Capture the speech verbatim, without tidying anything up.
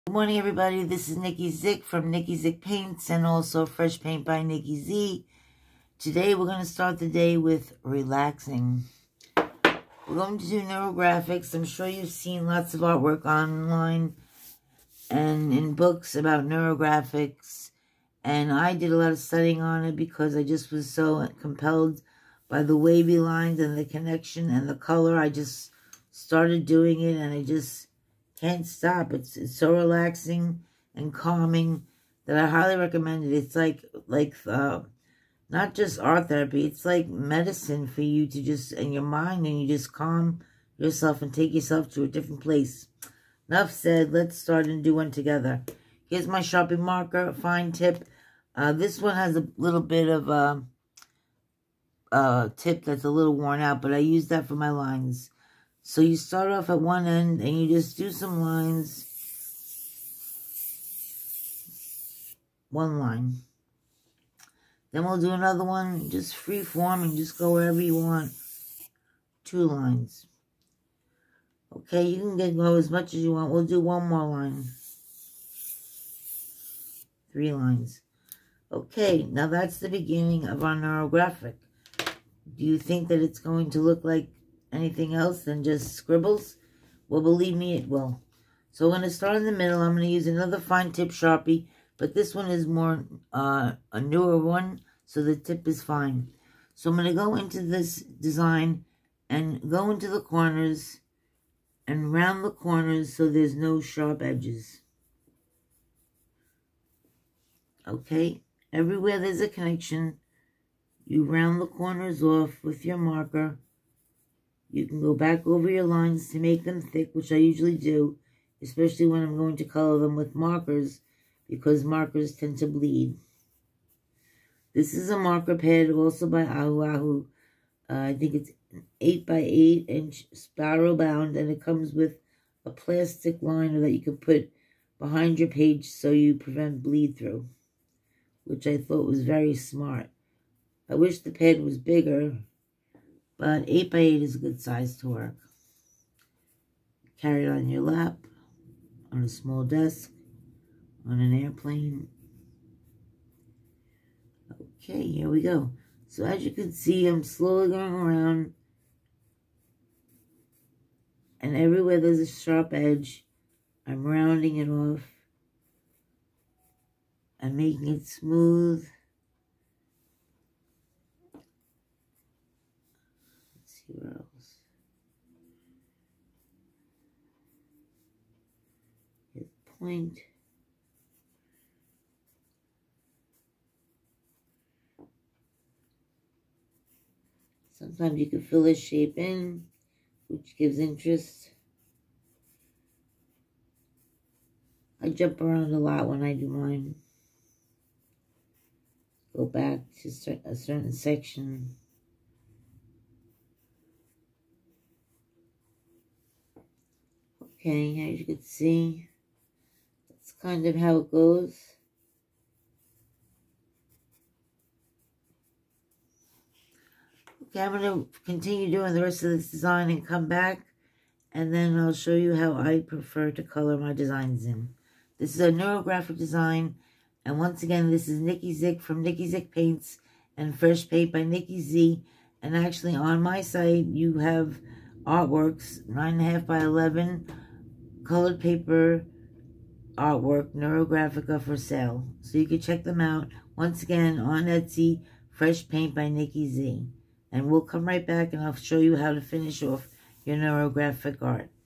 Good morning, everybody. This is Nikki Zick from Nikki Zick Paints and also Fresh Paint by Nikki Z. Today, we're going to start the day with relaxing. We're going to do neurographics. I'm sure you've seen lots of artwork online and in books about neurographics. And I did a lot of studying on it because I just was so compelled by the wavy lines and the connection and the color. I just started doing it and I just can't stop. It's it's so relaxing and calming that I highly recommend it. It's like like uh, not just art therapy. It's like medicine for you to just in your mind, and you just calm yourself and take yourself to a different place. Enough said. Let's start and do one together. Here's my Sharpie marker, fine tip. Uh, this one has a little bit of a, a tip that's a little worn out, but I use that for my lines. So you start off at one end and you just do some lines. One line. Then we'll do another one, just free form and just go wherever you want. Two lines. Okay, you can get go as much as you want. We'll do one more line. Three lines. Okay, now that's the beginning of our neurographic. Do you think that it's going to look like anything else than just scribbles? Well, believe me, it will. So I'm going to start in the middle. I'm going to use another fine tip Sharpie, but this one is more uh, a newer one, so the tip is fine. So I'm going to go into this design and go into the corners and round the corners so there's no sharp edges. Okay, everywhere there's a connection, you round the corners off with your marker. You can go back over your lines to make them thick, which I usually do, especially when I'm going to color them with markers, because markers tend to bleed. This is a marker pad, also by Ahu Ahu. Uh, I think it's eight by eight inch spiral bound, and it comes with a plastic liner that you can put behind your page so you prevent bleed through, which I thought was very smart. I wish the pad was bigger, but eight by eight is a good size to work. Carry it on your lap, on a small desk, on an airplane. Okay, here we go. So as you can see, I'm slowly going around, and everywhere there's a sharp edge, I'm rounding it off and making it smooth. Where else? Here's the point. Sometimes you can fill a shape in, which gives interest. I jump around a lot when I do mine. Go back to a certain section. Okay, as you can see, that's kind of how it goes. Okay, I'm going to continue doing the rest of this design and come back, and then I'll show you how I prefer to color my designs in. This is a neurographic design, and once again, this is Nikki Zick from Nikki Zick Paints and Fresh Paint by Nikki Z, and actually on my site, you have artworks, nine and a half by eleven, colored paper artwork, Neurographica for sale. So you can check them out. Once again, on Etsy, Fresh Paint by Nikki Z. And we'll come right back and I'll show you how to finish off your neurographic art.